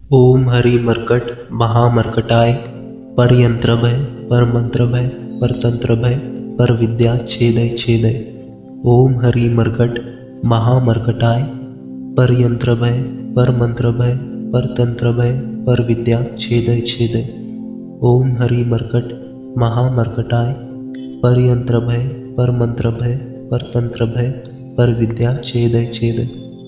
ओम हरि मर्कट महामर्कटाय परयंत्र भय परमंत्र भय परतंत्र भय पर विद्या छेदय छेदय। ओम हरि मर्कट महामर्कटाय परयंत्र भय परमंत्र भय परतंत्र भय पर विद्या छेदय छेदय। ओम हरि मर्कट महामर्कटाय परयंत्र भय परमंत्र भय परतंत्र भय पर विद्या छेदय छेदय।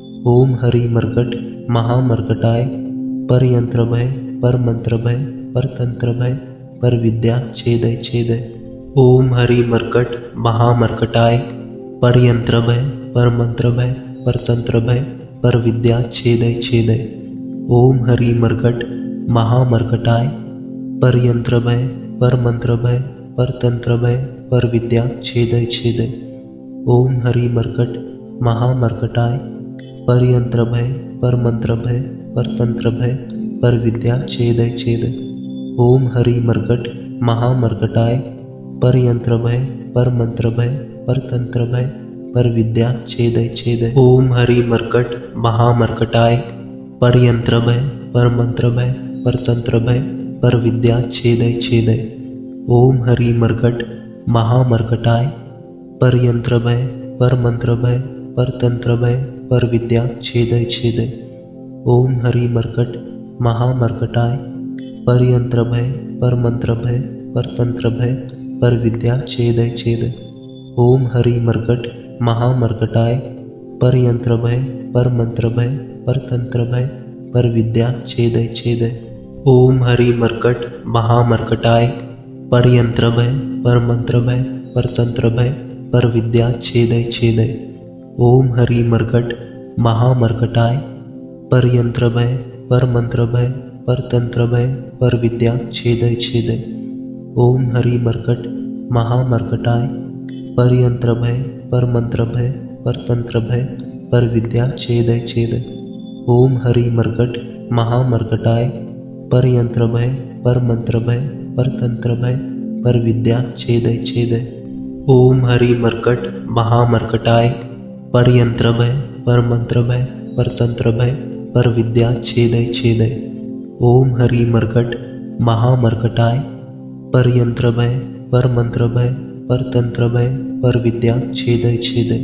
ओम हरि मर्कट महामर्कटाय परयंत्र भय परमंत्र भय परतंत्र भय पर विद्या छेदय छेदय। ओम हरि मर्कट महामर्कटाय परयंत्र भय परमंत्र भय परतंत्र भय पर विद्या छेदय छेदय। ओम हरि मर्कट महामर्कटाय परयंत्र भय परमंत्र भय परतंत्र भय पर विद्या छेदय छेदय। ओम हरि मर्कट महामर्कटाय परयंत्र भय परमंत्र भय परतंत्र भय पर विद्या छेदय छेदय। ओम हरि मर्कट महामर्कटाय परयंत्र भय परमंत्र भय परतंत्र भय पर विद्या छेदय छेदय। ओम हरि मर्कट महामर्कटाय परयंत्र भय परमंत्र भय परतंत्र भय पर विद्या छेदय छेदय। ओम हरि मर्कट महामर्कटाय परयंत्र भय परमंत्र भय परतंत्र भय पर विद्या छेदय छेदय। ओम हरि मर्कट महामर्कटाय परयंत्र भय परमंत्र भय परतंत्र भय पर विद्या छेदय छेदय। ओम हरि मर्कट महामर्कटाय परयंत्र भय परमंत्र भय परतंत्र भय पर विद्या छेदय छेदय। ओम हरि मर्कट महामर्कटाय परयंत्र भय परमंत्र भय परतंत्र भय पर विद्या छेदय छेदय। ओम हरि मर्कट महामर्कटाय परयंत्र भय परमंत्र भय परतंत्र भय पर विद्या छेदय छेदय। ओम हरि मर्कट महामर्कटाय परयंत्र भय परमंत्र भय परतंत्र भय पर विद्या छेदय छेदय। ओम हरि मर्कट महामर्कटाय परयंत्र भय परमंत्र भय परतंत्र भय पर विद्या छेदय छेदय। ओम हरि मर्कट महामर्कटाय परयंत्र भय परमंत्र भय परतंत्र भय पर विद्या छेदय छेदय। ओम हरि मर्कट महामर्कटाय परयंत्र भय परमंत्र भय परतंत्र भय पर विद्या छेदय छेदय।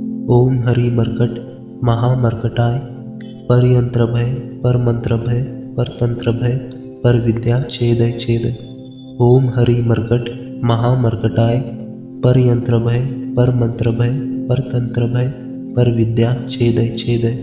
ओम हरि मर्कट महामर्कटाय परयंत्र भय परमंत्र भय परतंत्र भय पर विद्या छेदय छेदय। ओम हरि मर्कट महामर्कटाय परयंत्र भय परमंत्र भय परतंत्र भय पर विद्या छेदय छेदय।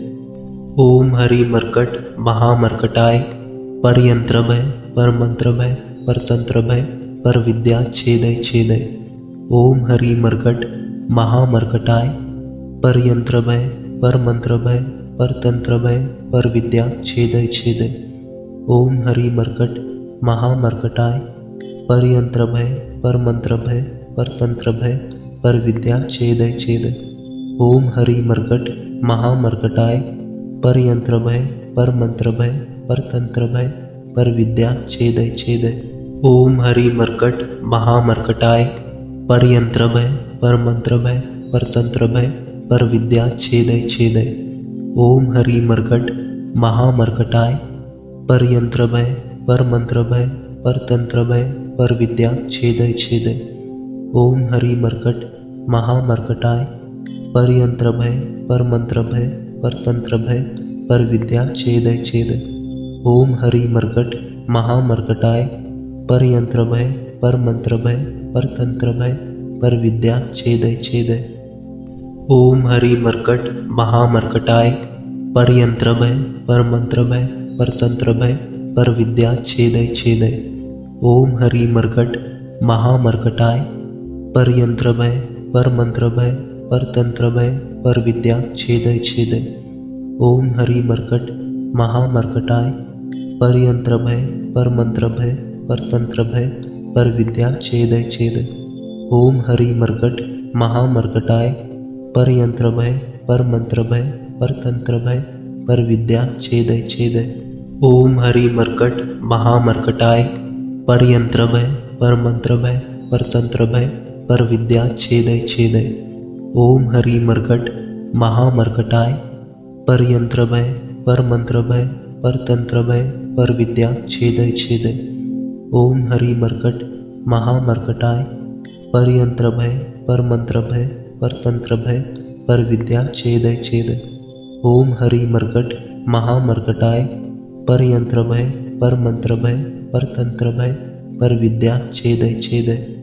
ओम हरि मर्कट महामर्कटाय परयंत्र भय परमंत्र भय परतंत्र भय पर विद्या छेदय छेदय। ओम हरि मर्कट महामर्कटाय परयंत्र भय परमंत्र भय परतंत्र भय पर विद्या छेदय छेदय। ओम हरि मर्कट महामर्कटाय परयंत्र भय परमंत्र भय परतंत्र भय पर विद्या छेदय छेदय। ओम हरि मर्कट महामर्कटाय परयंत्र भय परमंत्र भय परतंत्र भय पर विद्या छेदय छेदय। ओम हरि मर्कट महामर्कटाय परयंत्र भय परमंत्र भय परतंत्र भय पर विद्या छेदय छेदय। ओम हरि मर्कट महामर्कटाय परयंत्र भय परमंत्र भय परतंत्र भय पर विद्या छेदय छेदय। ओम हरि मर्कट महामर्कटाय परयंत्र भय परमंत्र भय परतंत्र भय पर विद्या छेदय छेदय। ओम हरि मर्कट महामर्कटाय परयंत्र भय परमंत्र भय परतंत्र भय पर विद्या छेदय छेदय। ओम हरि मर्कट महामर्कटाय परयंत्र भय परमंत्र भय परतंत्र भय पर विद्या छेदय छेदय। ओम हरि मर्कट महामर्कटाय परयंत्र भय परमंत्र भय परतंत्र भय पर विद्या छेदय छेदय। ओम हरि मर्कट महामर्कटाय परयंत्र भय परमंत्र भय परतंत्र भय पर विद्या छेदय छेदय। ओम हरि मर्कट महामर्कटाय परयंत्र भय परमंत्र भय परतंत्र भय पर विद्या छेदय छेदय। ओम हरि मर्कट महामर्कटाय परयंत्र भय परमंत्र भय परतंत्र भय पर विद्या छेदय छेदय। ओम हरि मर्कट महामर्कटाय परयंत्र भय परमंत्र भय परतंत्र भय पर विद्या छेदय छेदय। ओम हरि मर्कट महामर्कटाय परयंत्र भय पर मंत्र भय पर तंत्र भय पर विद्या छेदय छेदय। ओम हरि मर्कट महामर्कटाय परयंत्र भय पर मंत्र भय पर तंत्र भय पर विद्या छेदय छेदय।